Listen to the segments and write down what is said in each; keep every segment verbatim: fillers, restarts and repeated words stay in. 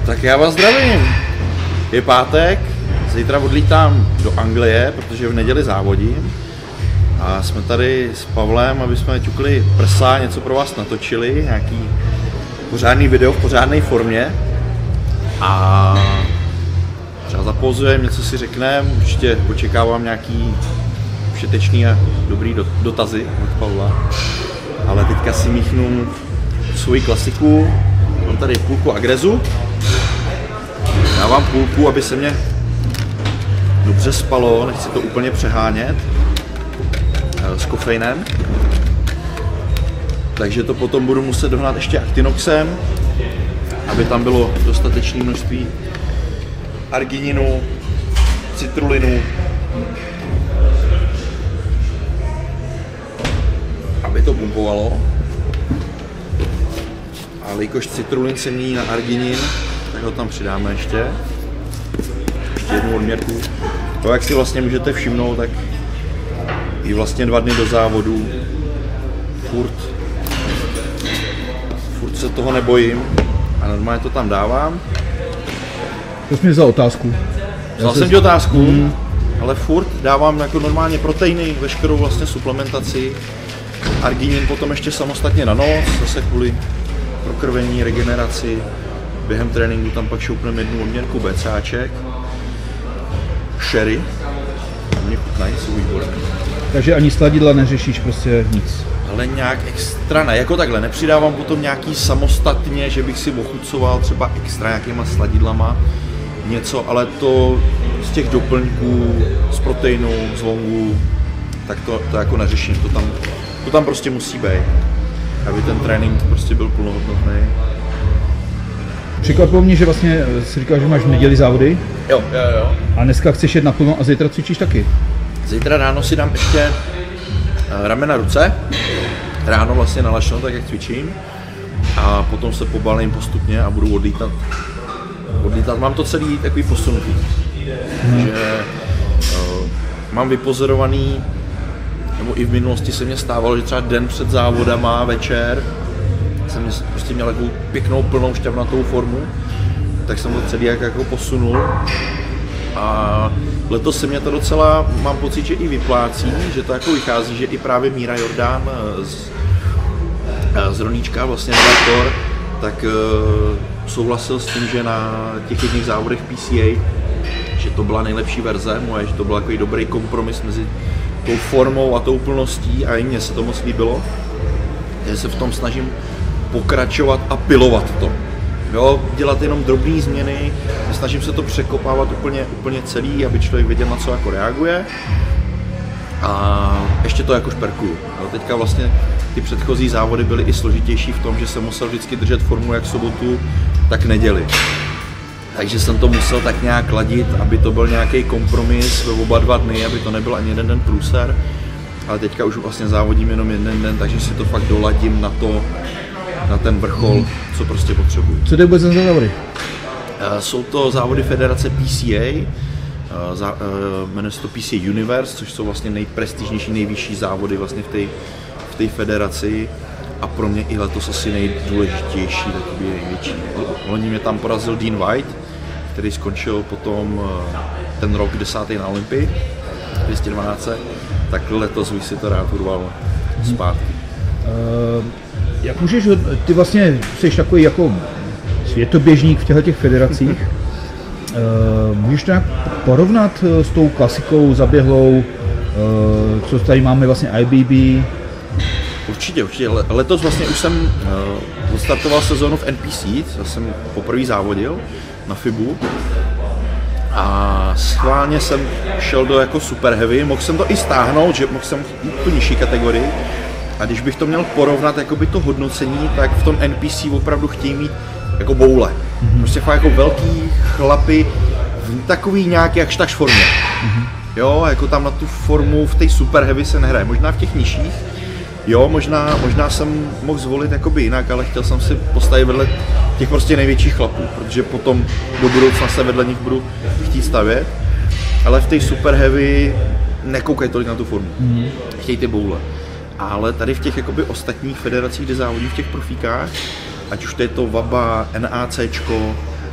Tak já vás zdravím. Je pátek, zítra odlítám do Anglie, protože v neděli závodím. A jsme tady s Pavlem, aby jsme ťukli prsa, něco pro vás natočili, nějaký pořádný video v pořádné formě. A třeba zapouzujeme, něco si řekneme, určitě očekávám nějaký všetečný a dobrý dotazy od Pavla. Ale teďka si míchnu svoji klasiku, mám tady půlku agrezu. Dávám půlku, aby se mě dobře spalo, nechci to úplně přehánět s kofeinem. Takže to potom budu muset dohnat ještě Actinoxem, aby tam bylo dostatečné množství argininu, citrulinu, aby to pumpovalo. A jelikož citrulin se mění na arginin, tak ho tam přidáme ještě. Ještě jednu odměrku. To, jak si vlastně můžete všimnout, tak i vlastně dva dny do závodu furt, furt se toho nebojím a normálně to tam dávám. To jsi mi vzal otázku. Vzal jsem ti otázku, mm. ale furt dávám jako normálně proteiny, veškerou vlastně suplementaci. Arginin potom ještě samostatně na noc, zase kvůli prokrvení, regeneraci. Během tréninku tam pak šoupneme jednu odměrku BCáček. Sherry. Mě chutnají, jsou výborné. Takže ani sladidla neřešíš, prostě nic. Ale nějak extra ne, jako takhle, nepřidávám potom nějaký samostatně, že bych si ochucoval třeba extra nějakýma sladidlama, něco, ale to z těch doplňků, z proteinů, z longů, tak to, to jako neřeším, to tam, to tam prostě musí být, aby ten trénink prostě byl plnohodnotný. Překvapilo mě, že vlastně jsi říkal, že máš v neděli závody. Jo, jo, jo. A dneska chceš jet naplno a zítra cvičíš taky. Zítra ráno si dám ještě ramena ruce, ráno vlastně nalašno, tak jak cvičím. A potom se pobalím postupně a budu odlítat. odlítat. Mám to celý takový posunutý. Hmm. Že uh, mám vypozorovaný, nebo i v minulosti se mě stávalo, že třeba den před závodama, večer, jsem prostě měl takovou pěknou, plnou, šťavnatou formu, tak jsem to celý jak jako posunul. A letos se mě to docela, mám pocit, že i vyplácí, že to jako vychází, že i právě Míra Jordán z, z Roníčka, vlastně redaktor, tak uh, souhlasil s tím, že na těch jedných závodech P C A, že to byla nejlepší verze moje, že to byl takový dobrý kompromis mezi tou formou a tou plností a i mně se to moc líbilo. Já se v tom snažím pokračovat a pilovat to. Jo, dělat jenom drobné změny, snažím se to překopávat úplně, úplně celý, aby člověk věděl, na co jako reaguje. A ještě to jako šperkuju. Jo, teďka vlastně ty předchozí závody byly i složitější v tom, že jsem musel vždycky držet formu jak sobotu, tak neděli. Takže jsem to musel tak nějak ladit, aby to byl nějaký kompromis ve oba dva dny, aby to nebyl ani jeden den průser. Ale teďka už vlastně závodím jenom jeden den, takže si to fakt doladím na to, na ten vrchol, co prostě potřebuji. Co to bude za závody? Jsou to závody federace P C A, jmenuje se to P C A Universe, což jsou vlastně nejprestižnější, nejvyšší závody vlastně v té v té federaci a pro mě i letos asi nejdůležitější, takový největší. Loni mě tam porazil Dean White, který skončil potom ten rok desátý na Olympii, dvě stě dvanáct, tak letos bych si to rád urval zpátky. Uh, jak můžeš, ty vlastně jsi takový jako světoběžník v těchto těch federacích, uh, můžeš to nějak porovnat s tou klasikou zaběhlou, uh, co tady máme vlastně I B B? Určitě, určitě. Letos vlastně už jsem uh, odstartoval sezónu v N P C, já jsem poprvé závodil na FIBu a schválně jsem šel do jako super heavy, mohl jsem to i stáhnout, že mohl jsem jít tu nižší kategorii a když bych to měl porovnat jakoby to hodnocení, tak v tom N P C opravdu chtějí mít jako boule. Mm-hmm. Prostě fakt jako velký chlapy v takový nějaký jakž takž formě. Mm-hmm. Jo, jako tam na tu formu v té super heavy se nehraje, možná v těch nižších. Jo, možná, možná jsem mohl zvolit jakoby jinak, ale chtěl jsem si postavit vedle těch prostě největších chlapů, protože potom do budoucna se vedle nich budu chtít stavět. Ale v té super heavy nekoukají tolik na tu formu, mm. chtějí ty boule. Ale tady v těch jakoby ostatních federacích, kde závodí v těch profíkách, ať už to je to VABA, NACčko,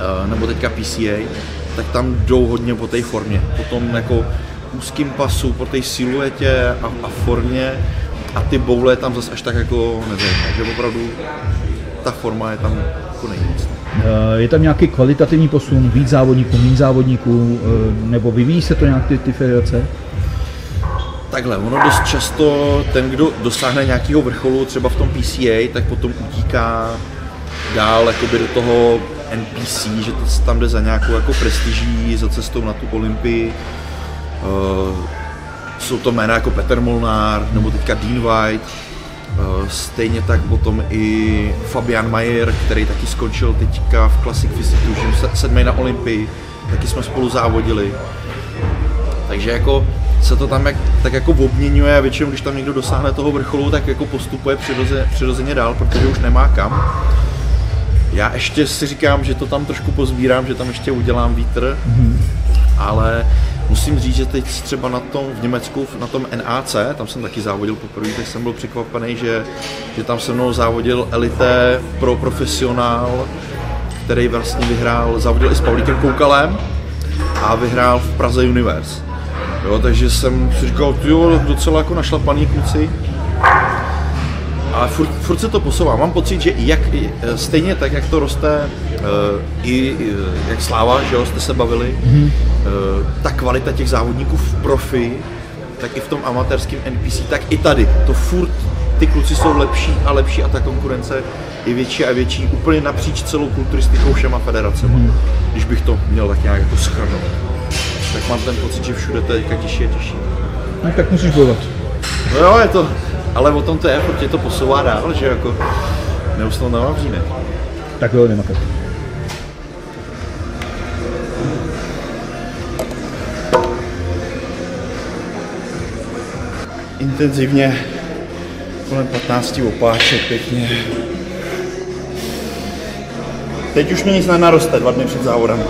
nebo teďka P C A, tak tam jdou hodně po té formě, po tom jako úzkým pasu, po té siluetě a, a formě a ty boule tam zase až tak jako nezajímavé, že opravdu ta forma je tam jako nejvíc. Je tam nějaký kvalitativní posun, víc závodníků, méně závodníků, nebo vyvíjí se to nějak ty, ty federace? Takhle, ono dost často ten, kdo dosáhne nějakého vrcholu třeba v tom P C A, tak potom utíká dál jakoby do toho N P C, že to tam jde za nějakou jako prestiží, za cestou na tu Olympii. Uh, jsou to jména jako Petr Molnár nebo teďka Dean White. Uh, stejně tak potom i Fabian Mayer, který taky skončil teďka v Classic Physique, že sedmý na Olympii, taky jsme spolu závodili. Takže jako se to tam jak, tak jako obměňuje a většinou, když tam někdo dosáhne toho vrcholu, tak jako postupuje přirozeně, přirozeně dál, protože už nemá kam. Já ještě si říkám, že to tam trošku pozbírám, že tam ještě udělám vítr, mm-hmm. ale musím říct, že teď třeba na tom v Německu, na tom N A C, tam jsem taky závodil poprvé, tak jsem byl překvapený, že, že tam se mnou závodil Elite pro profesionál, který vlastně vyhrál, závodil i s Pavlíkem Koukalem a vyhrál v Praze Universe. Jo, takže jsem si říkal, jo, docela jako našlapaný kluci. A furt, furt se to posouvá. Mám pocit, že jak, stejně tak, jak to roste, i jak Sláva, že jo, jste se bavili, mm-hmm. ta kvalita těch závodníků v profi, tak i v tom amatérském N P C, tak i tady. To furt, ty kluci jsou lepší a lepší a ta konkurence je větší a větší, úplně napříč celou kulturistikou všema federacemi. Mm-hmm. Když bych to měl tak nějak jako shrnout. Tak mám ten pocit, že všude to je teďka těžší a těžší. No tak musíš bojovat. No jo, je to, ale o tom to je, protože to posouvá dál, že jako neustále na Vavřínek. Tak jo, nemakat. Intenzivně, kolem patnácti opáček, pěkně. Teď už mi nic nenaroste, dva dny před závodem.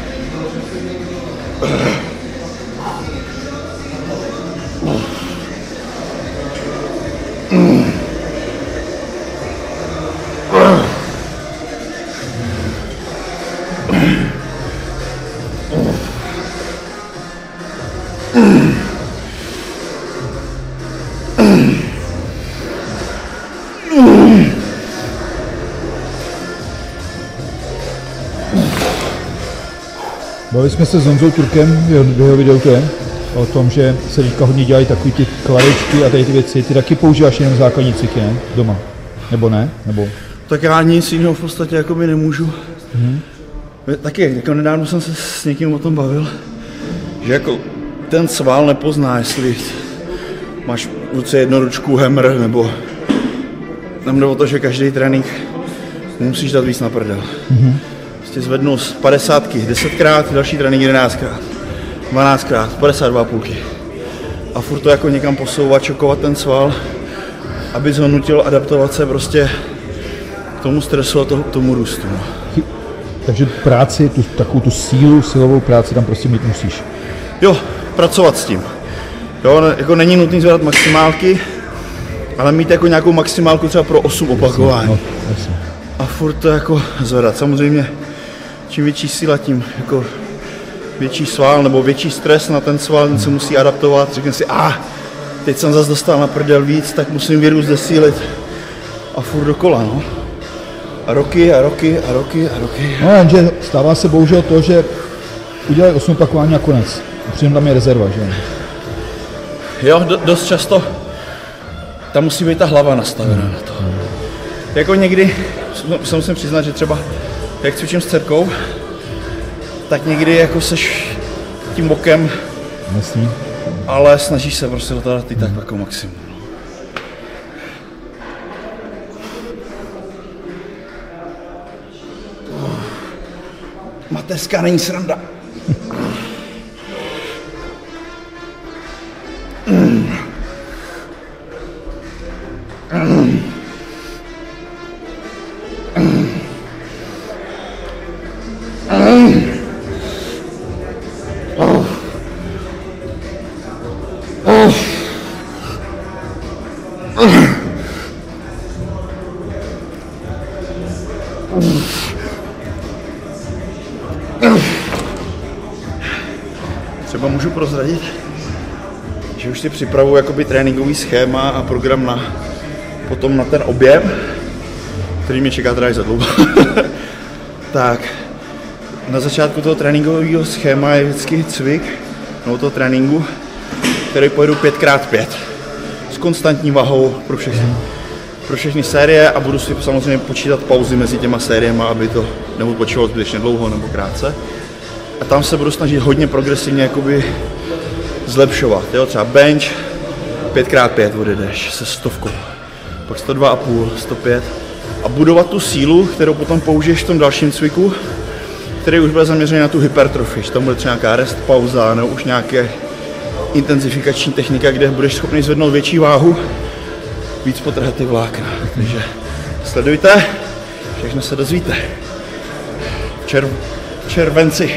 Bavili jsme se s Honzou Turkem v jeho videu o tom, že se teďka hodně dělají takový ty kladečky a tady ty věci. Ty taky používáš jenom základní cviky, ne? Doma? Nebo ne? Nebo... Tak já nic jiného v podstatě jako by nemůžu. Hmm. Taky, jako nedávno jsem se s někým o tom bavil, že jako ten sval nepozná, jestli máš v ruce jednoručku hammer, nebo tam jde o to, že každý trénink musíš dát víc na prdel. Hmm. Prostě zvednu z padesátky desetkrát, další trénink jedenáctkrát, dvanáctkrát, padesát dva půlky. A furt to jako někam posouvat, čokovat ten sval, aby ho nutil adaptovat se prostě k tomu stresu a to, tomu růstu. No. Takže práci, tu, takovou tu sílu, silovou práci tam prostě mít musíš. Jo, pracovat s tím. Jo, jako není nutný zvedat maximálky, ale mít jako nějakou maximálku třeba pro osm opakování. No, a furt to jako zvedat. Samozřejmě, čím větší síla, tím jako větší sval nebo větší stres na ten sval, ten se musí adaptovat. Řekne si, a ah, teď jsem zase dostal na prdel víc, tak musím vyrůst, zesílit a furt dokola, no. A roky a roky a roky a roky. No jenže stává se bohužel to, že udělají osm opakování a konec. A přitom tam je rezerva, že? Jo, do, dost často tam musí být ta hlava nastavená na to. Hmm. Jako někdy, se musím přiznat, že třeba jak cvičím s dcerkou, tak někdy jako seš tím bokem, Myslím. ale snažíš se prostě do toho dát i tak jako maximum. Mateřská není sranda. Třeba můžu prozradit, že už si připravuji jakoby tréninkový schéma a program na, potom na ten objem, který mě čeká teda i za dlouho. Tak, na začátku toho tréninkového schéma je vždycky cvik, nebo toho tréninku, který pojedu pět krát pět s konstantní vahou pro všechny, pro všechny série a budu si samozřejmě počítat pauzy mezi těma sériema, aby to neodpočívalo zbytečně dlouho nebo krátce. A tam se budu snažit hodně progresivně jakoby zlepšovat, jo? Třeba bench pět krát pět odjedeš se stovkou, pak sto dva a půl, sto pět a budovat tu sílu, kterou potom použiješ v tom dalším cviku, který už bude zaměřený na tu hypertrofii, že tam bude třeba nějaká rest pauza nebo už nějaké intenzifikační technika, kde budeš schopný zvednout větší váhu, víc potrhat ty vlákna. Takže sledujte, všechno se dozvíte. Červ, červenci.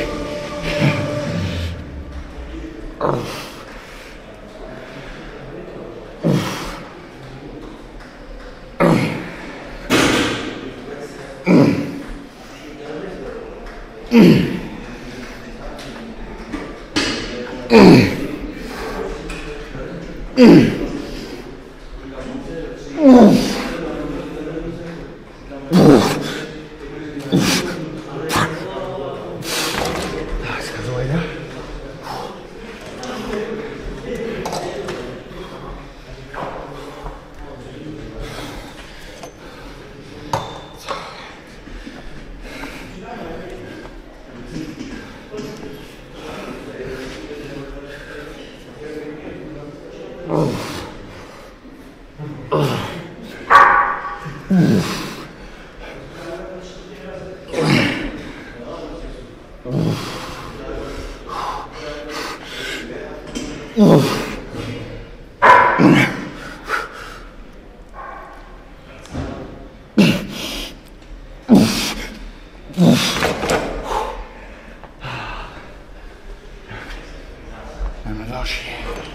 Jdeme další.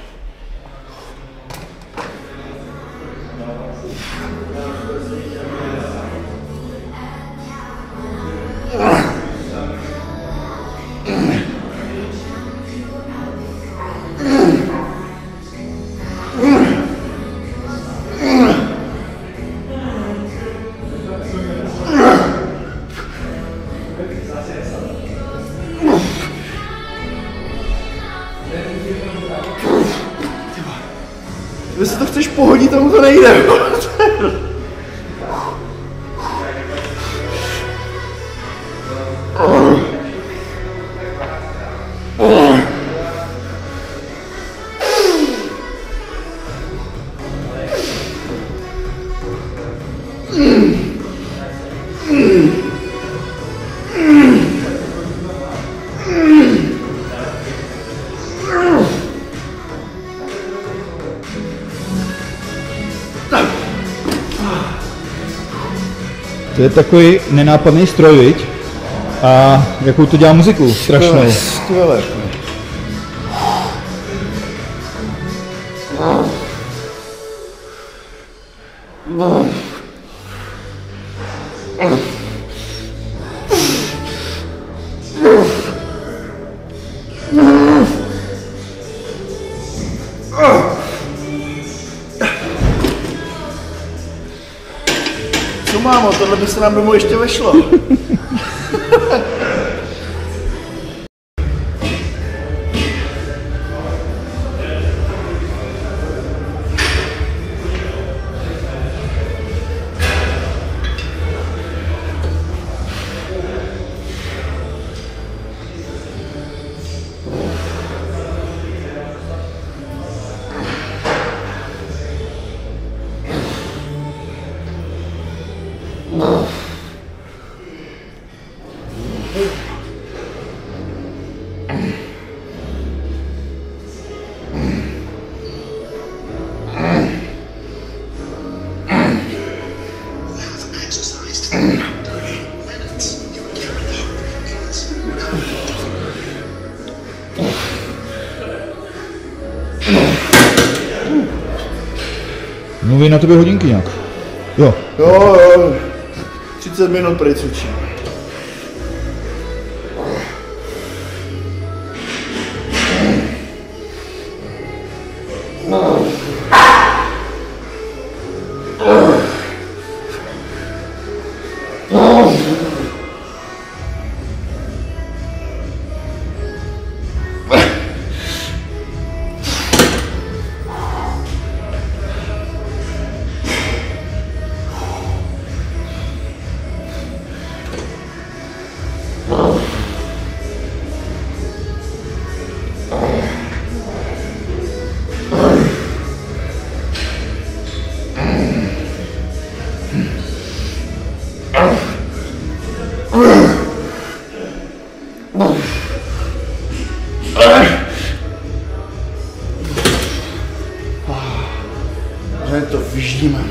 Když si to chceš pohodit, tomu to nejde. To je takový nenápadný stroj, viď? A jakou to dělá muziku, strašnou. Skvěle. Co mámo, tohle by se nám domů ještě vešlo. Mluví na tobě hodinky nějak. Jo. Jo, jo. třicet minut prý cvičím. Že to vyždímem.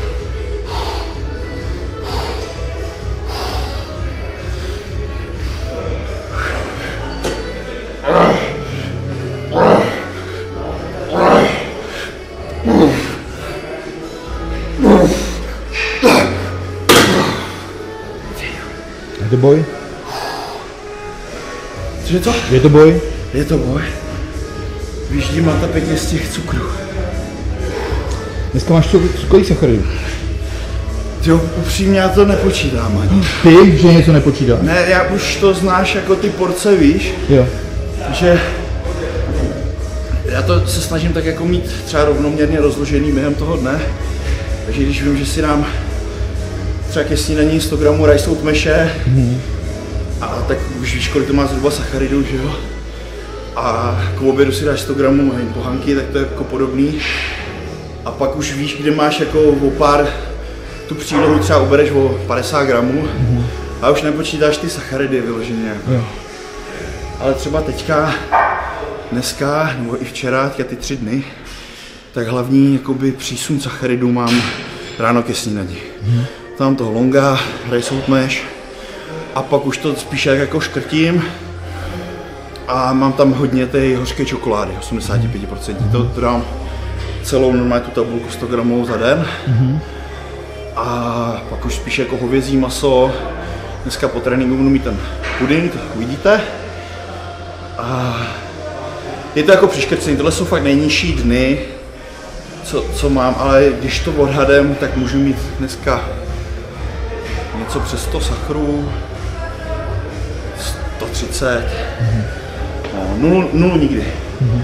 Je to boj? Cože co? Je to boj? Je to boj. Vyždímá ta pěkně z těch cukrů. Dneska máš co, kolik sacharidů? Jo, upřímně já to nepočítám ani. Ty, že něco nepočítá? Ne, já už to znáš jako ty porce, víš? Jo. Že já to se snažím tak jako mít třeba rovnoměrně rozložený během toho dne. Takže když vím, že si dám třeba ke snídaní sto gramů rice oat meše, mm. a tak už víš, kolik to má zhruba sacharidů, že jo? A k obědu si dáš sto gramů pohanky, tak to je jako podobný. A pak už víš, kde máš jako o pár, tu přílohu třeba ubereš o padesát gramů mm. a už nepočítáš ty sacharidy vyloženě. Jako. Jo. Ale třeba teďka, dneska, nebo i včera, teďka ty tři dny, tak hlavní jakoby přísun sacharidů mám ráno ke snídani. Mm. Tam toho longa, rice oat mash a pak už to spíš jako škrtím a mám tam hodně té hořké čokolády, osmdesát pět procent. Mm. To, to dám celou normálně tu tabulku sto gramů za den. Mm. A pak už spíš jako hovězí maso. Dneska po tréninku budu mít ten puding, uvidíte. A je to jako přiškrcený, tohle jsou fakt nejnižší dny, co, co mám, ale když to odhadem, tak můžu mít dneska něco přes sto sachrů, sto třicet, mm-hmm. no, nulu, nulu nikdy. Mm-hmm.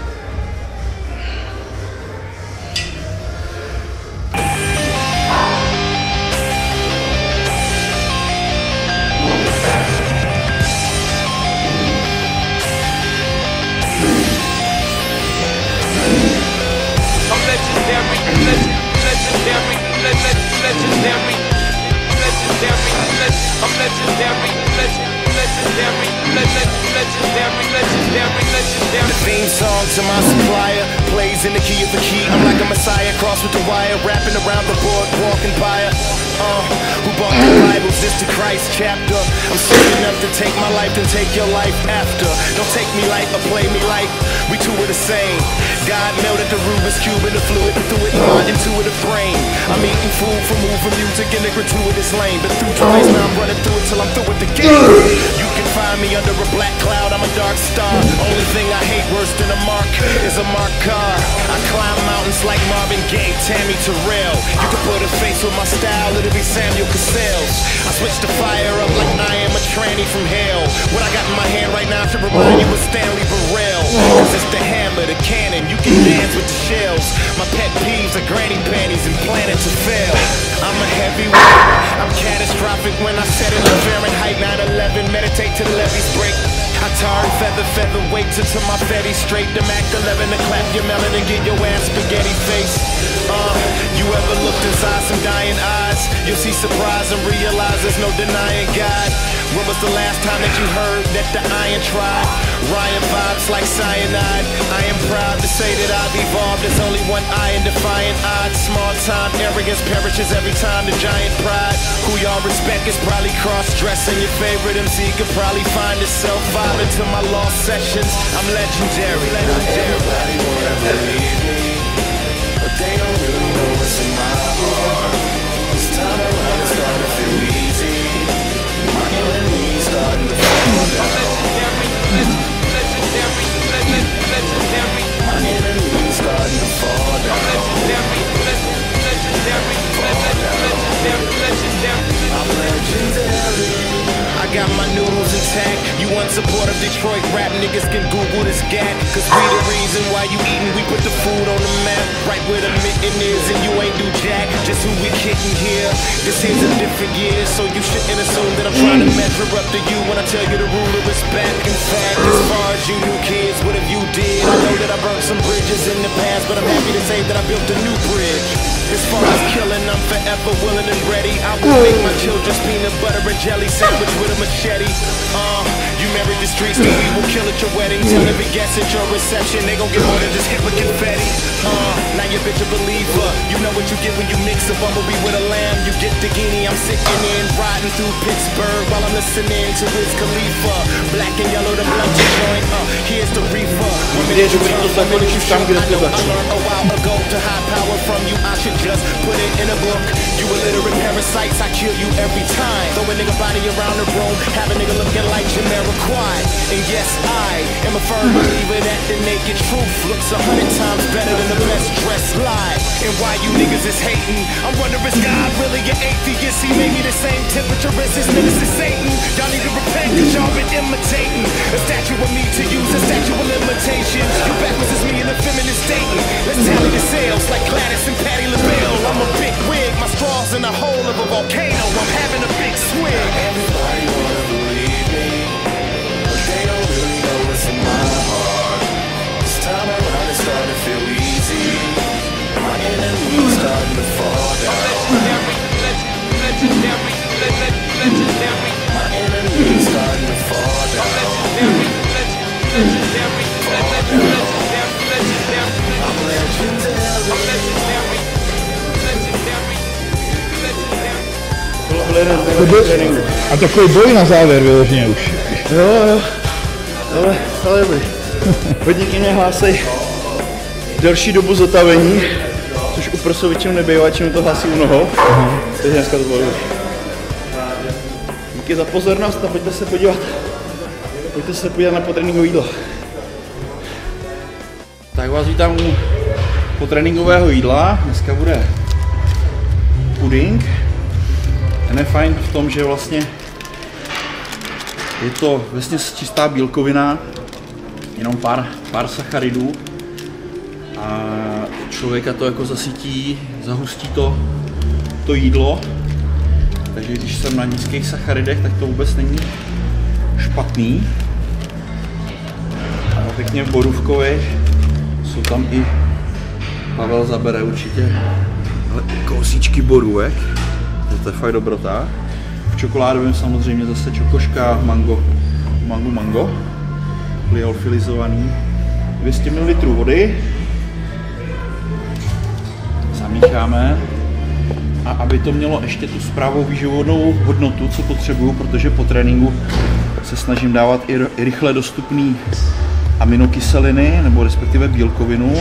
The theme song to my supplier plays in the key of the key. I'm like a messiah, cross with the wire, rapping around the board, walking by her. Uh, who bought the Bibles? This the Christ chapter. I'm sick enough to take my life and take your life after. Don't take me light or play me like we two are the same. God melted the Rubik's Cube in the fluid and threw it in my intuitive brain. I'm eating food from moving music in a gratuitous lane. But through twice now I'm running through it till I'm through with the game. You can find me under a black cloud, I'm a dark star. Only thing I hate worse than a mark is a marked car. I climb mountains like Marvin Gaye, Tammy Terrell. You can put a face with my style, it'll be Samuel Cassell's. I switch the fire up like I am a tranny from hell. What I got in my hand right now should remind you of Stanley Burrell. Cause it's the hammer, the cannon, you can dance with the shells. My pet peeves are granny panties and planning to fail. I'm a heavyweight, I'm catastrophic when I set it on Fahrenheit nine eleven. Meditate till the levees break. I tar and feather, featherweights until my fetty straight. The Mac eleven to clap your melon and get your ass spaghetti face. Uh, you ever looked inside some dying eyes? You'll see surprise and realize there's no denying God. When was the last time that you heard that the iron tried? Ryan vibes like cyanide. I am proud to say that I've evolved. There's only one eye in defying odds. Small time arrogance perishes every time the giant pride. Who y'all respect is probably cross-dressing. Your favorite M C could probably find itself vibing to my lost sessions. I'm legendary. Everybody wanna believe me, but they don't really know what's in my heart. This time around it's starting to feel easy. My enemy's starting to fall down. My enemy's starting to support of Detroit rap niggas can Google this gap. Cause we the reason why you eatin', we put the food on the map. Right where the mitten is and you ain't do jack. Just who we kidding here. This here's a different year, so you shouldn't assume that I'm trying to measure up to you when I tell you the rule of respect. In fact, as far as you new kids, what if you did? I know that I burned some bridges in the past, but I'm happy to say that I built a new bridge. As far as killing, I'm forever willing and ready. I will make my children's peanut butter and jelly sandwich with a machete. Uh, you married the streets, then we will kill at your wedding. Tell every guest at your reception, they gon' get more than just hip and confetti. Uh, now your bitch a believer. You know what you get when you mix a bumblebee with a lamb. You get the guinea, I'm sitting in, riding through Pittsburgh while I'm listening to Wiz Khalifa. Black and yellow, the blunt to joint. Uh, here's the reefer. Kde je dobrý to zakončit tam, kde to začne. A while ago to high power from you, I should just put it in a book. You illiterate parasites, I kill you every time. Throw a nigga body around the room, have a nigga looking like Jamiroquai. And yes, I am a firm believer that the naked truth looks a hundred times better than the best dressed lie. And why you niggas is hating? I'm wondering, is God really an atheist? He made me the same temperature as his nemesis Satan. Y'all need to repent cause y'all been imitating a statue of me to use a statue of limitations. You backwards is me in a feminist dating. Let's tally the sales like Gladys and Patti LaBelle. I'm a big wig, my straw's in the hole of a volcano. I'm having a big swig. Everybody wanna believe me, but they don't really know what's in my heart. This time around it's starting to feel easy. My enemy's starting to fall down. Legendary, legendary, legendary. My enemy's starting to fall down. Legendary, legendary, legendary, legendary. I'm legendary. I'm legendary, legendary, legendary. Tohle jeden z To nejlepších byl, tréninků. a takový boj na závěr vyloženě už. Jo, jo. Ale, ale dobrý. Hodníky mě hlásej delší dobu zotavení, což u prsou většinou nebývá, většinou to hlásí u nohou. Takže dneska to bylo dobrý. Díky za pozornost a pojďte se podívat. Pojďte se podívat na potréninkové jídlo. Tak vás vítám u potréninkového jídla. Dneska bude puding. Ten je fajn v tom, že vlastně je to vlastně čistá bílkovina, jenom pár, pár sacharidů a člověka to jako zasytí, zahustí to, to jídlo. Takže když jsem na nízkých sacharidech, tak to vůbec není špatný. A pěkně borůvkový, jsou tam i, Pavel zabere určitě kousíčky borůvek, to je fakt dobrota. V čokoládovém samozřejmě zase čokoška, mango, mango, mango, liofilizovaný. dvě stě mililitrů vody, zamícháme a aby to mělo ještě tu správnou výživovou hodnotu, co potřebuju, protože po tréninku se snažím dávat i rychle dostupné aminokyseliny, nebo respektive bílkovinu,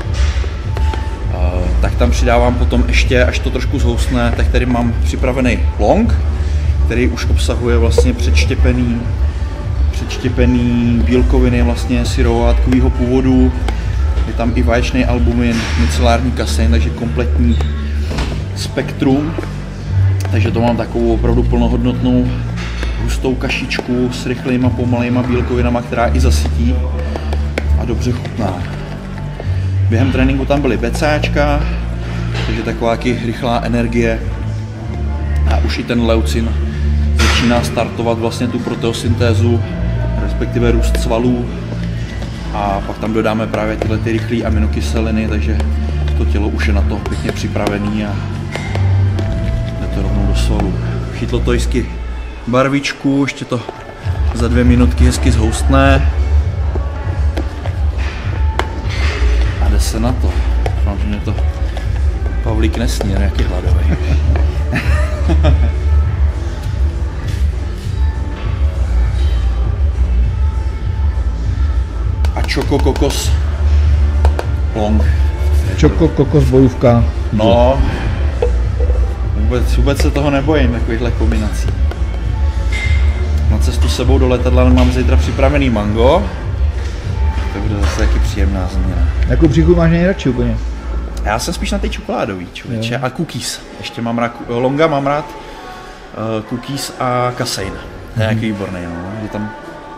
tak tam přidávám potom ještě, až to trošku zhoustne, tak tady mám připravený long, který už obsahuje vlastně předštěpený, předštěpený bílkoviny vlastně syrovátkového původu. Je tam i vaječný albumin, micelární kasein, takže kompletní spektrum. Takže to mám takovou opravdu plnohodnotnou hustou kašičku s rychlejma, pomalejma bílkovinama, která i zasytí a dobře chutná. Během tréninku tam byly BCAčka, takže taková rychlá energie a už i ten leucin začíná startovat vlastně tu proteosyntézu, respektive růst svalů a pak tam dodáme právě tyhle ty rychlé aminokyseliny, takže to tělo už je na to pěkně připravený a jde to rovnou do svalů. Chytlo to hezky barvičku, ještě to za dvě minutky hezky zhoustne. Se na to. Doufám, že mě to Pavlík nesní, nějaký hladový. A Choco Kokos Long. Choco Kokos bojůvka. No, vůbec, vůbec se toho nebojím, takovýchhle kombinací. Na cestu s sebou do letadla mám zítra připravený mango. To bude zase taky příjemná změna. Jakou příchuť máš nejradši úplně? Já jsem spíš na ty čokoládový, člověče. A cookies. Ještě mám rád, longa mám rád, uh, cookies a kasein. To je nějaký výborný, no. Je tam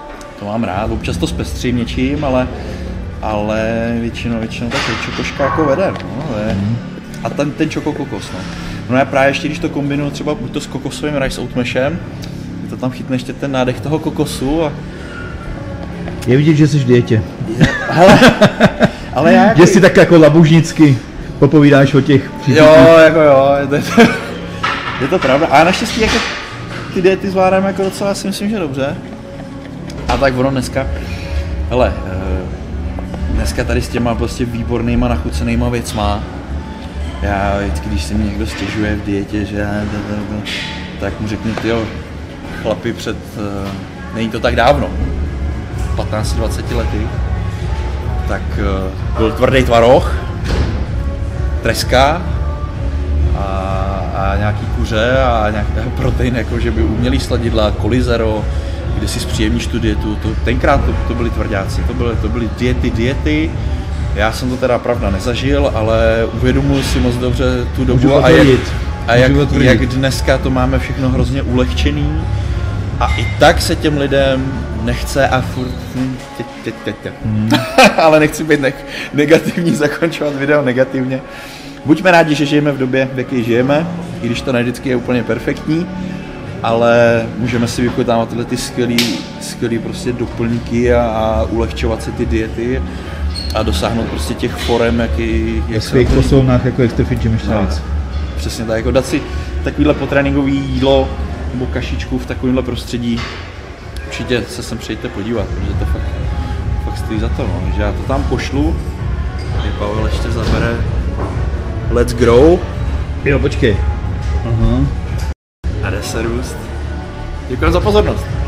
to mám rád, občas to zpestřím něčím, ale, ale většinou, většinou ta čokoška jako vede, no, je. A ten, ten čoko kokos, no. No já právě ještě, když to kombinuju třeba buď to s kokosovým rice oatmashem, to tam chytne ještě ten nádech toho kokosu a... Je vidět, že jsi v dietě. Je, hele, ale já jako... Že si tak jako labužnicky popovídáš o těch příčinách. Jo, jako jo, je to, je to, je to pravda. A naštěstí jako ty diety zvládáme jako docela, si myslím, že dobře. A tak ono dneska, hele, dneska tady s těma prostě výbornýma nachucenýma věcma, já vždycky, když se mi někdo stěžuje v dietě, že tak mu řeknu, tyjo, chlapi před, není to tak dávno, patnáct dvacet lety, tak byl tvrdý tvaroh, treska a, a nějaký kuře a nějaký protein, jako že by umělý sladidla, kolizero, kde si zpříjemníš tu dietu. To, tenkrát to, to byli tvrdáci, to byly, to byly diety, diety. Já jsem to teda pravda nezažil, ale uvědomuji si moc dobře tu dobu a, jak, a jak, jak dneska to máme všechno hrozně ulehčený a i tak se těm lidem nechce a furt... Hmm. Ale nechci být ne- negativní, zakončovat video negativně. Buďme rádi, že žijeme v době, v jaké žijeme, i když to ne vždycky je úplně perfektní, ale můžeme si vychutnávat tyhle ty skvělý, skvělý prostě doplňky a, a ulehčovat si ty diety a dosáhnout prostě těch forem, jaký... Jak svých poslovnách jako Extra Fit Gym ještě navíc. Přesně tak, jako dát si takovýhle potréninkový jídlo nebo kašičku v takovémhle prostředí. Určitě se sem přijďte podívat, protože to fakt, fakt stojí za to, no. Že já to tam pošlu, kdy Pavel ještě zabere Let's Grow. Jo, počkej. Aha. A jde se růst. Děkuji za pozornost.